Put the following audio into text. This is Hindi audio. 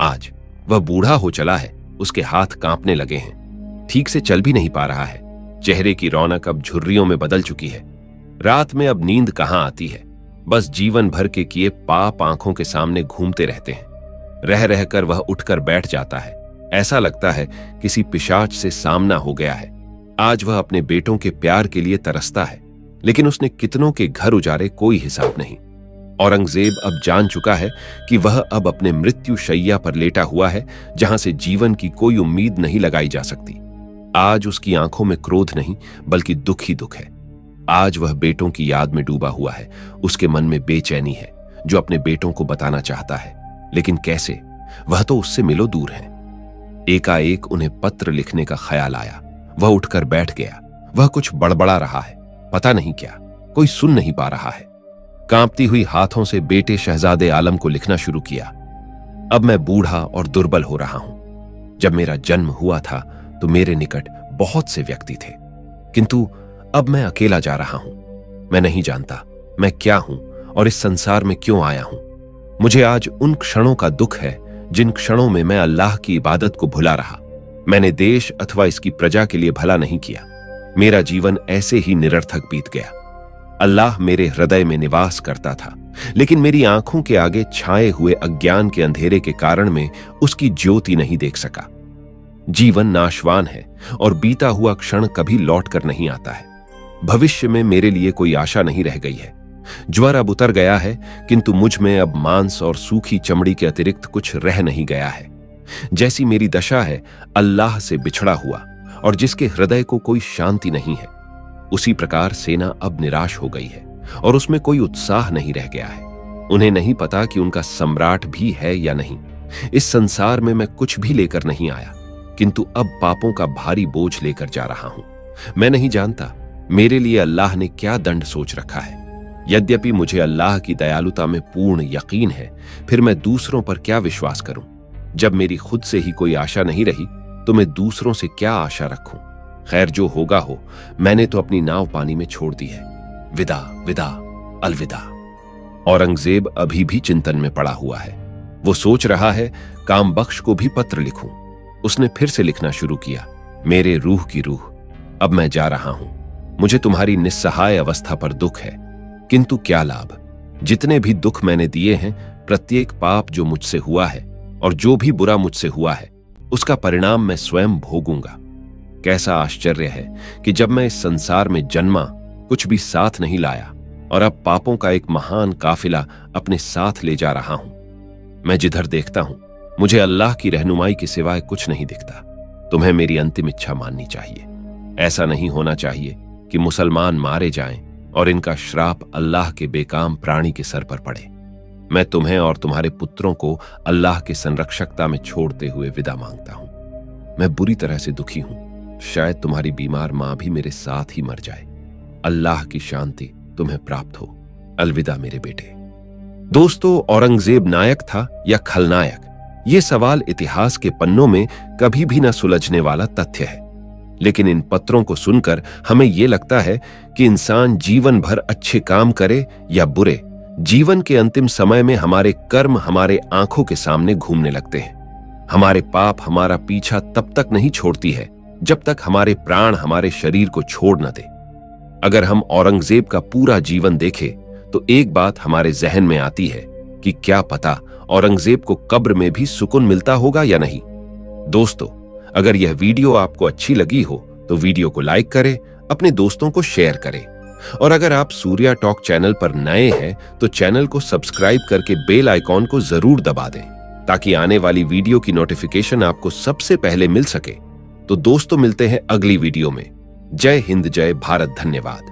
आज वह बूढ़ा हो चला है, उसके हाथ कांपने लगे हैं, ठीक से चल भी नहीं पा रहा है। चेहरे की रौनक अब झुर्रियों में बदल चुकी है। रात में अब नींद कहां आती है, बस जीवन भर के किए पाप आंखों के सामने घूमते रहते हैं। रह रहकर वह उठकर बैठ जाता है। ऐसा लगता है किसी पिशाच से सामना हो गया है। आज वह अपने बेटों के प्यार के लिए तरसता है, लेकिन उसने कितनों के घर उजारे कोई हिसाब नहीं। औरंगजेब अब जान चुका है कि वह अब अपने मृत्यु शैया पर लेटा हुआ है, जहां से जीवन की कोई उम्मीद नहीं लगाई जा सकती। आज उसकी आंखों में क्रोध नहीं, बल्कि दुख ही दुख है। आज वह बेटों की याद में डूबा हुआ है। उसके मन में बेचैनी है, जो अपने बेटों को बताना चाहता है, लेकिन कैसे? वह तो उससे मिलो दूर है। एकाएक उन्हें पत्र लिखने का ख्याल आया। वह उठकर बैठ गया। वह कुछ बड़बड़ा रहा है, पता नहीं क्या। कोई सुन नहीं पा रहा है। कांपती हुई हाथों से बेटे शहजादे आलम को लिखना शुरू किया। अब मैं बूढ़ा और दुर्बल हो रहा हूं। जब मेरा जन्म हुआ था तो मेरे निकट बहुत से व्यक्ति थे, किंतु अब मैं अकेला जा रहा हूं। मैं नहीं जानता मैं क्या हूं और इस संसार में क्यों आया हूं। मुझे आज उन क्षणों का दुख है जिन क्षणों में मैं अल्लाह की इबादत को भुला रहा। मैंने देश अथवा इसकी प्रजा के लिए भला नहीं किया। मेरा जीवन ऐसे ही निरर्थक बीत गया। अल्लाह मेरे हृदय में निवास करता था, लेकिन मेरी आंखों के आगे छाए हुए अज्ञान के अंधेरे के कारण में उसकी ज्योति नहीं देख सका। जीवन नाशवान है और बीता हुआ क्षण कभी लौट कर नहीं आता है। भविष्य में मेरे लिए कोई आशा नहीं रह गई है। ज्वर अब उतर गया है, किंतु मुझ में अब मांस और सूखी चमड़ी के अतिरिक्त कुछ रह नहीं गया है। जैसी मेरी दशा है अल्लाह से बिछड़ा हुआ और जिसके हृदय को कोई शांति नहीं है, उसी प्रकार सेना अब निराश हो गई है और उसमें कोई उत्साह नहीं रह गया है। उन्हें नहीं पता कि उनका सम्राट भी है या नहीं। इस संसार में मैं कुछ भी लेकर नहीं आया, किंतु अब पापों का भारी बोझ लेकर जा रहा हूं। मैं नहीं जानता मेरे लिए अल्लाह ने क्या दंड सोच रखा है। यद्यपि मुझे अल्लाह की दयालुता में पूर्ण यकीन है, फिर मैं दूसरों पर क्या विश्वास करूं? जब मेरी खुद से ही कोई आशा नहीं रही, तो मैं दूसरों से क्या आशा रखूं? खैर, जो होगा हो। मैंने तो अपनी नाव पानी में छोड़ दी है। विदा विदा अलविदा। औरंगजेब अभी भी चिंतन में पड़ा हुआ है। वो सोच रहा है काम बख्श को भी पत्र लिखूं। उसने फिर से लिखना शुरू किया। मेरे रूह की रूह, अब मैं जा रहा हूं। मुझे तुम्हारी निस्सहाय अवस्था पर दुख है, किंतु क्या लाभ? जितने भी दुख मैंने दिए हैं, प्रत्येक पाप जो मुझसे हुआ है और जो भी बुरा मुझसे हुआ है, उसका परिणाम मैं स्वयं भोगूंगा। कैसा आश्चर्य है कि जब मैं इस संसार में जन्मा, कुछ भी साथ नहीं लाया और अब पापों का एक महान काफिला अपने साथ ले जा रहा हूं। मैं जिधर देखता हूं, मुझे अल्लाह की रहनुमाई के सिवाय कुछ नहीं दिखता। तुम्हें मेरी अंतिम इच्छा माननी चाहिए। ऐसा नहीं होना चाहिए कि मुसलमान मारे जाएं और इनका श्राप अल्लाह के बेकाम प्राणी के सर पर पड़े। मैं तुम्हें और तुम्हारे पुत्रों को अल्लाह के संरक्षकता में छोड़ते हुए विदा मांगता हूं। मैं बुरी तरह से दुखी हूं। शायद तुम्हारी बीमार मां भी मेरे साथ ही मर जाए। अल्लाह की शांति तुम्हें प्राप्त हो। अलविदा मेरे बेटे। दोस्तों, औरंगजेब नायक था या खलनायक? ये सवाल इतिहास के पन्नों में कभी भी न सुलझने वाला तथ्य है। लेकिन इन पत्रों को सुनकर हमें यह लगता है कि इंसान जीवन भर अच्छे काम करे या बुरे, जीवन के अंतिम समय में हमारे कर्म हमारे आंखों के सामने घूमने लगते हैं। हमारे पाप हमारा पीछा तब तक नहीं छोड़ती है जब तक हमारे प्राण हमारे शरीर को छोड़ न दे। अगर हम औरंगजेब का पूरा जीवन देखें तो एक बात हमारे जहन में आती है कि क्या पता औरंगजेब को कब्र में भी सुकून मिलता होगा या नहीं। दोस्तों, अगर यह वीडियो आपको अच्छी लगी हो तो वीडियो को लाइक करें, अपने दोस्तों को शेयर करें और अगर आप सूर्या टॉक चैनल पर नए हैं तो चैनल को सब्सक्राइब करके बेल आइकॉन को जरूर दबा दें, ताकि आने वाली वीडियो की नोटिफिकेशन आपको सबसे पहले मिल सके। तो दोस्तों, मिलते हैं अगली वीडियो में। जय हिंद, जय भारत, धन्यवाद।